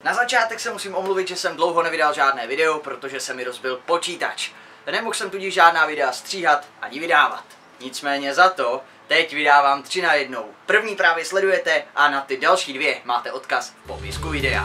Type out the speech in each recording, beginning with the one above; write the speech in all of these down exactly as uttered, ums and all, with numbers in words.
Na začátek se musím omluvit, že jsem dlouho nevydal žádné video, protože se mi rozbil počítač. Nemohl jsem tudíž žádná videa stříhat ani vydávat. Nicméně za to teď vydávám tři na jednou. První právě sledujete a na ty další dvě máte odkaz v popisku videa.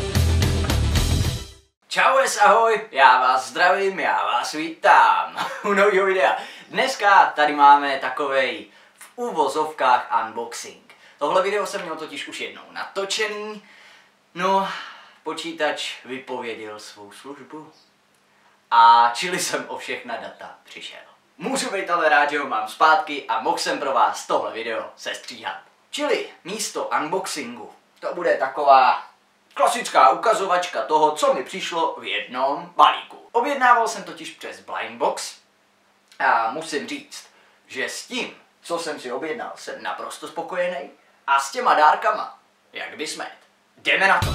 Čaues, ahoj, já vás zdravím, já vás vítám u nového videa. Dneska tady máme takovej v úvozovkách unboxing. Tohle video jsem měl totiž už jednou natočený. No, počítač vypověděl svou službu a čili jsem o všechna data přišel. Můžu být ale rád, že ho mám zpátky a mohl jsem pro vás tohle video sestříhat. Čili místo unboxingu to bude taková klasická ukazovačka toho, co mi přišlo v jednom balíku. Objednával jsem totiž přes Blindbox a musím říct, že s tím, co jsem si objednal, jsem naprosto spokojený a s těma dárkama, jak by smet. Jdeme na to!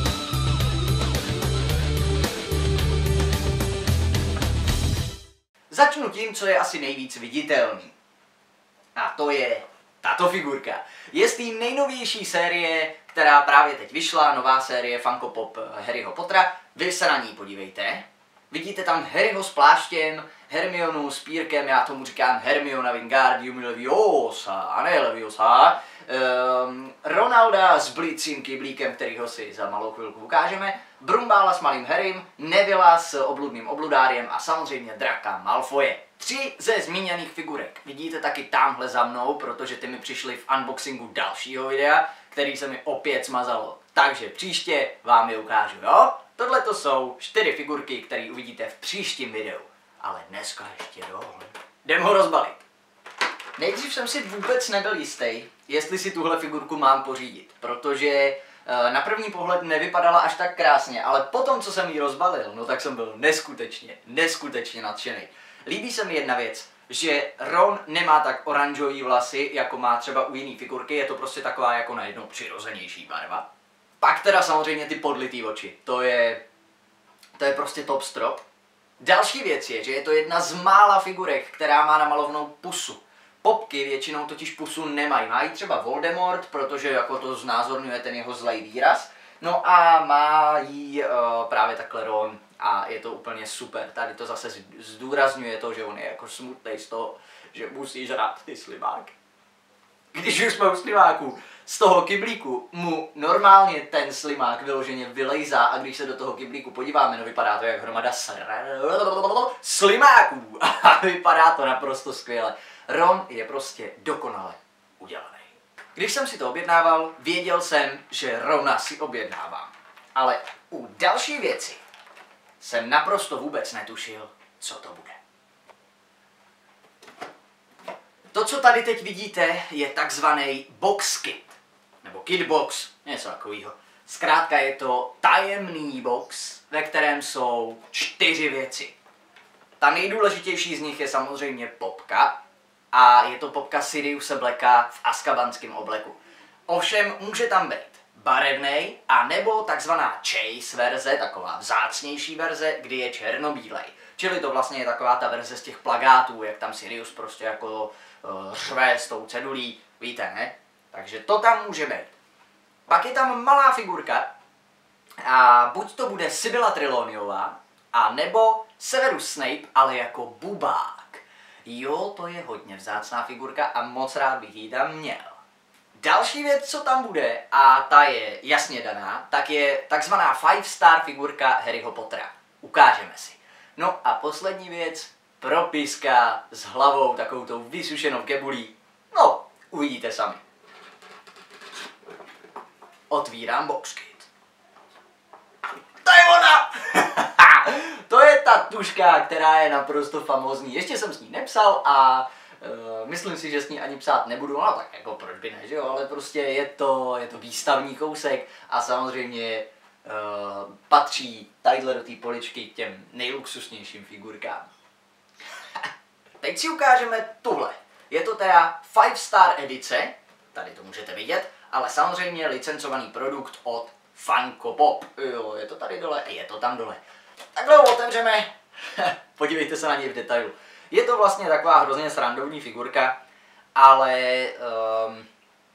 Začnu tím, co je asi nejvíc viditelný. A to je tato figurka. Je z té nejnovější série, která právě teď vyšla, nová série Funko Pop Harryho Pottera. Vy se na ní podívejte. Vidíte tam Harryho s pláštěm, Hermionu s pírkem, já tomu říkám Hermiona Wingardium Leviosa, a ne Leviosa. Um, Ronalda s blicím kyblíkem, kterýho si za malou chvilku ukážeme, Brumbála s malým Harrym, Nevilla s obludným obludáriem a samozřejmě Draka Malfoje. Tři ze zmíněných figurek vidíte taky tamhle za mnou, protože ty mi přišly v unboxingu dalšího videa, který se mi opět smazalo. Takže příště vám je ukážu, jo? Tohle to jsou čtyři figurky, které uvidíte v příštím videu. Ale dneska ještě dohle. Jdem ho rozbalit. Nejdřív jsem si vůbec nebyl jistý, jestli si tuhle figurku mám pořídit, protože na první pohled nevypadala až tak krásně, ale potom, co jsem ji rozbalil, no tak jsem byl neskutečně, neskutečně nadšený. Líbí se mi jedna věc, že Ron nemá tak oranžový vlasy, jako má třeba u jiný figurky, je to prostě taková jako najednou přirozenější barva. Pak teda samozřejmě ty podlitý oči, to je, to je prostě top strop. Další věc je, že je to jedna z mála figurek, která má namalovanou pusu. Popky většinou totiž pusu nemají. Mají třeba Voldemort, protože jako to znázorňuje ten jeho zlej výraz. No a má jí uh, právě takhle Ron a je to úplně super. Tady to zase zdůrazňuje to, že on je jako smutný z toho, že musí žrát ty slimáky. Když už jsme u slimáků, z toho kyblíku mu normálně ten slimák vyloženě vylejzá a když se do toho kyblíku podíváme, no vypadá to jak hromada slimáků a vypadá to naprosto skvěle. Ron je prostě dokonale udělaný. Když jsem si to objednával, věděl jsem, že Rona si objednávám. Ale u další věci jsem naprosto vůbec netušil, co to bude. To, co tady teď vidíte, je takzvaný box kit. Nebo kit box, něco takového. Zkrátka je to tajemný box, ve kterém jsou čtyři věci. Ta nejdůležitější z nich je samozřejmě popka. A je to popka Siriuse Blacka v azkabanském obleku. Ovšem může tam být barevnej a nebo takzvaná chase verze, taková vzácnější verze, kdy je černobílej. Čili to vlastně je taková ta verze z těch plakátů, jak tam Sirius prostě jako uh, řve s tou cedulí, víte, ne? Takže to tam může být. Pak je tam malá figurka a buď to bude Sibylla Trelawneyová, a nebo Severus Snape, ale jako bubák. Jo, to je hodně vzácná figurka a moc rád bych ji tam měl. Další věc, co tam bude, a ta je jasně daná, tak je takzvaná five star figurka Harryho Pottera. Ukážeme si. No a poslední věc, propiska s hlavou takovou tou vysušenou kebulí. No, uvidíte sami. Otvírám boxkit. To je ona! To je ta tuška, která je naprosto famózní. Ještě jsem s ní nepsal a uh, myslím si, že s ní ani psát nebudu. No tak jako proč by ne, že jo? Ale prostě je to, je to výstavní kousek a samozřejmě uh, patří tadyhle do té poličky k těm nejluxusnějším figurkám. Teď si ukážeme tuhle. Je to teda five star edice, tady to můžete vidět, ale samozřejmě licencovaný produkt od Funko Pop. Jo, je to tady dole, je to tam dole. Takhle ho otevřeme, podívejte se na něj v detailu. Je to vlastně taková hrozně srandovní figurka, ale um,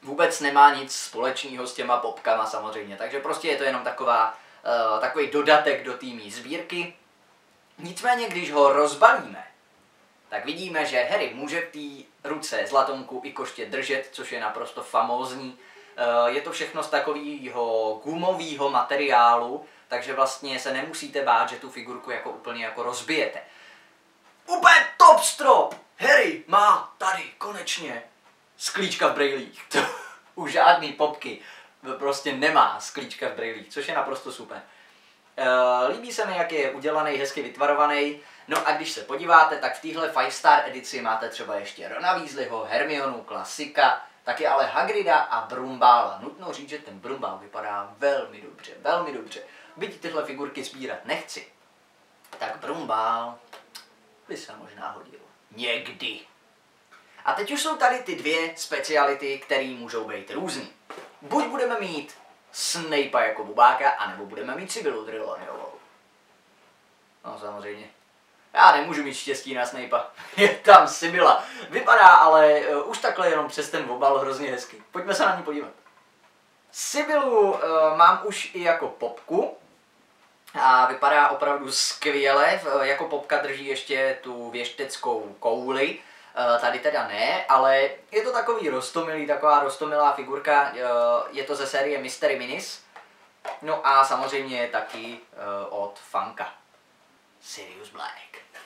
vůbec nemá nic společného s těma popkama samozřejmě, takže prostě je to jenom taková, uh, takový dodatek do té mý sbírky. Nicméně, když ho rozbalíme, tak vidíme, že Harry může v té ruce zlatonku i koště držet, což je naprosto famózní. Je to všechno z takového gumového materiálu, takže vlastně se nemusíte bát, že tu figurku jako úplně jako rozbijete. Úplně top strop! Harry má tady konečně sklíčka v brejlích. To u žádný popky prostě nemá sklíčka v brejlích, což je naprosto super. Líbí se mi, jak je udělaný, hezky vytvarovaný. No a když se podíváte, tak v téhle five star edici máte třeba ještě Rona Weasleyho, Hermionu, klasika, taky ale Hagrida a Brumbála. Nutno říct, že ten Brumbál vypadá velmi dobře, velmi dobře. Byť tyhle figurky sbírat nechci, tak Brumbál by se možná hodil. Někdy. A teď už jsou tady ty dvě speciality, které můžou být různý. Buď budeme mít Snape'a jako bubáka, anebo budeme mít Sibyllu Trelawneyovou. No samozřejmě. Já nemůžu mít štěstí na Snape'a. Je tam Sibylla. Vypadá ale uh, už takhle jenom přes ten obal hrozně hezky. Pojďme se na ní podívat. Sibyllu uh, mám už i jako popku. A vypadá opravdu skvěle. Uh, jako popka drží ještě tu věšteckou kouli. Uh, tady teda ne, ale je to takový roztomilý, taková roztomilá figurka. Uh, je to ze série Mystery Minis. No a samozřejmě taky uh, od Funka. Sirius Black.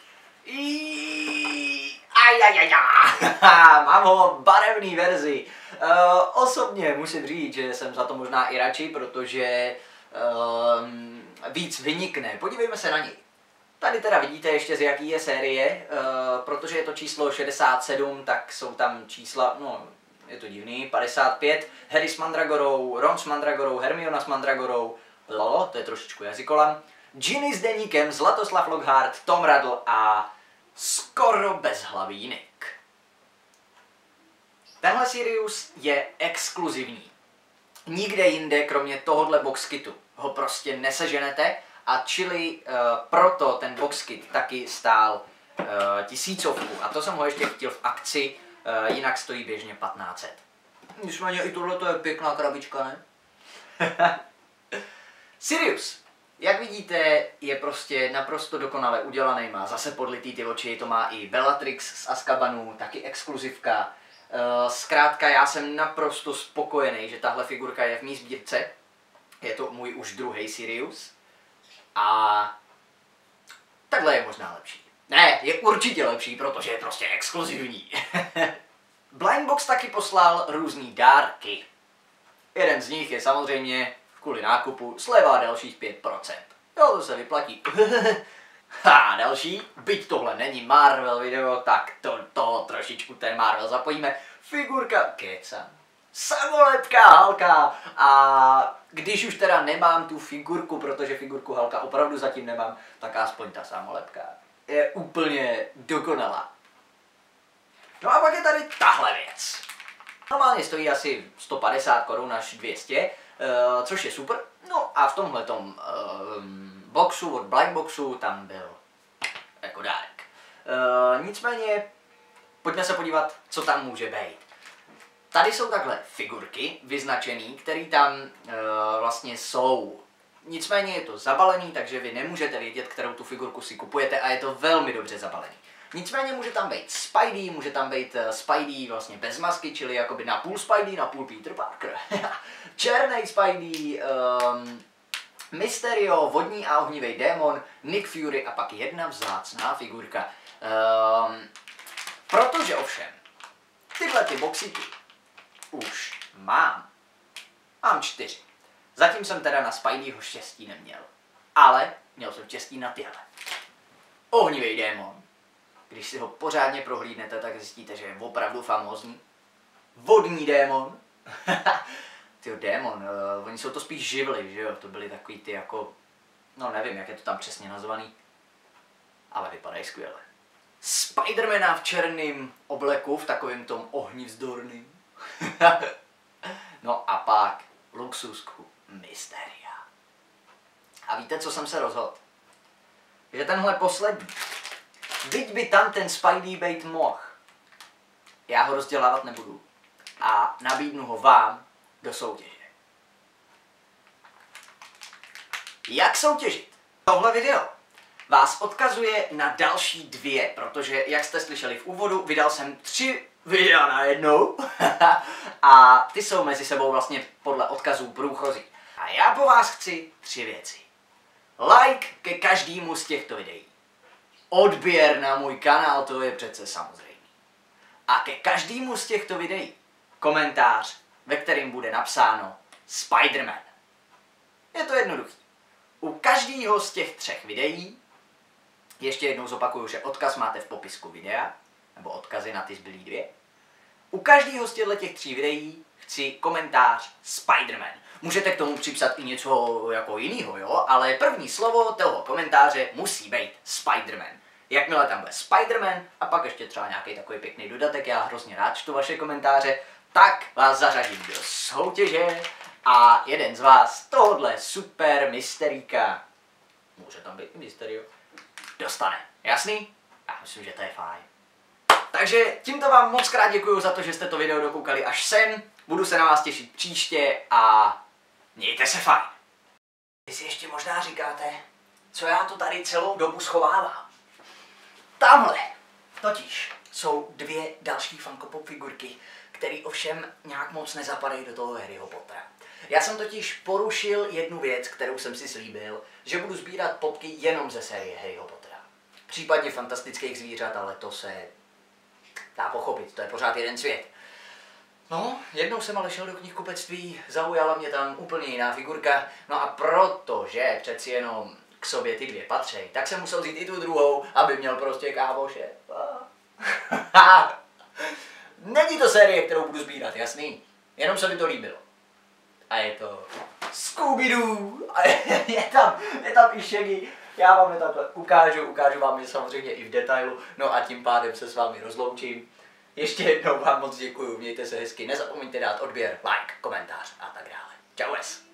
Ajajajá. Mám ho v barevný verzi. Uh, osobně musím říct, že jsem za to možná i radši, protože uh, víc vynikne. Podívejme se na něj. Tady teda vidíte ještě z jaký je série, uh, protože je to číslo šedesát sedm, tak jsou tam čísla, no je to divný, padesát pět, Harry s Mandragorou, Ron s Mandragorou, Hermiona s Mandragorou, Lolo, to je trošičku jazykolam, Ginny s Deníkem, Zlatoslav Lockhart, Tom Riddle a skoro bezhlavý Nick. Tenhle Sirius je exkluzivní. Nikde jinde, kromě tohohle boxkitu, ho prostě neseženete a čili uh, proto ten boxkit taky stál uh, tisícovku. A to jsem ho ještě chtěl v akci, uh, jinak stojí běžně patnáct set. Nicméně i tohle je pěkná krabička, ne? Sirius. Jak vidíte, je prostě naprosto dokonale udělaný, má zase podlitý ty oči, to má i Bellatrix z Azkabanu, taky exkluzivka. Zkrátka, já jsem naprosto spokojený, že tahle figurka je v mý sbírce. Je to můj už druhý Sirius. A takhle je možná lepší. Ne, je určitě lepší, protože je prostě exkluzivní. Blindbox taky poslal různý dárky. Jeden z nich je samozřejmě kvůli nákupu sleva dalších pět procent. Jo, to se vyplatí. A další, byť tohle není Marvel video, tak to, to trošičku ten Marvel zapojíme. Figurka keca. Samolepka Halka. A když už teda nemám tu figurku, protože figurku Halka opravdu zatím nemám, tak aspoň ta samolepka je úplně dokonalá. No a pak je tady tahle věc. Normálně stojí asi sto padesát korun až dvě stě, uh, což je super. No a v tomhletom uh, boxu od Blindboxu tam byl jako dárek. Uh, nicméně, pojďme se podívat, co tam může být. Tady jsou takhle figurky vyznačený, které tam uh, vlastně jsou. Nicméně je to zabalený, takže vy nemůžete vědět, kterou tu figurku si kupujete a je to velmi dobře zabalený. Nicméně může tam být Spidey, může tam být uh, Spidey vlastně bez masky, čili jakoby na půl Spidey, na půl Peter Parker. Černý Spidey, um, Mysterio, vodní a ohnivý démon, Nick Fury a pak jedna vzácná figurka. Um, protože ovšem, tyhle ty boxíky už mám. Mám čtyři. Zatím jsem teda na Spideyho štěstí neměl. Ale měl jsem štěstí na tyhle. Ohnivý démon. Když si ho pořádně prohlídnete, tak zjistíte, že je opravdu famózní. Vodní démon. Tyjo, démon, uh, oni jsou to spíš živly, že jo? To byly takový ty jako, no nevím, jak je to tam přesně nazvaný. Ale vypadají skvěle. Spidermana v černém obleku, v takovém tom ohnivzdorným. No a pak luxusku Mysteria. A víte, co jsem se rozhodl? Že tenhle poslední, byť by tam ten Spidey být mohl, já ho rozdělávat nebudu. a nabídnu ho vám do soutěže. Jak soutěžit? Tohle video vás odkazuje na další dvě, protože, jak jste slyšeli v úvodu, vydal jsem tři videa najednou a ty jsou mezi sebou vlastně podle odkazů průchozí. A já po vás chci tři věci. Like ke každému z těchto videí. Odběr na můj kanál, to je přece samozřejmé. A ke každému z těchto videí komentář, ve kterém bude napsáno Spider-Man. Je to jednoduché. U každého z těch třech videí, ještě jednou zopakuju, že odkaz máte v popisku videa, nebo odkazy na ty zbylý dvě. U každého z těchto těch tří videí chci komentář Spider-Man. Můžete k tomu připsat i něco jako jiného, jo? Ale první slovo toho komentáře musí být Spider-Man. Jakmile tam bude Spider-Man a pak ještě třeba nějaký takový pěkný dodatek, já hrozně rád čtu vaše komentáře, tak vás zařadím do soutěže a jeden z vás tohodle super mysteríka, může tam být i mysterio, dostane. Jasný? Já myslím, že to je fajn. Takže tímto vám moc krát děkuju za to, že jste to video dokoukali až sem. Budu se na vás těšit příště a mějte se fajn. Vy si ještě možná říkáte, co já to tady celou dobu schovávám. Tamhle totiž jsou dvě další Funko Pop figurky, které ovšem nějak moc nezapadají do toho Harryho Pottera. Já jsem totiž porušil jednu věc, kterou jsem si slíbil, že budu sbírat popky jenom ze série Harryho Pottera. Případně fantastických zvířat, ale to se dá pochopit, to je pořád jeden svět. No, jednou jsem ale šel do knihkupectví, zaujala mě tam úplně jiná figurka, no a protože přeci jenom k sobě ty dvě patří, tak jsem musel vzít i tu druhou, aby měl prostě kámoše. Není to série, kterou budu sbírat, jasný? Jenom se mi to líbilo. A je to Scooby-Doo. A je, je, tam, je tam i Shaggy. Já vám je takhle ukážu, ukážu vám je samozřejmě i v detailu. No a tím pádem se s vámi rozloučím. Ještě jednou vám moc děkuju, mějte se hezky, nezapomeňte dát odběr, like, komentář a tak dále. Čau es.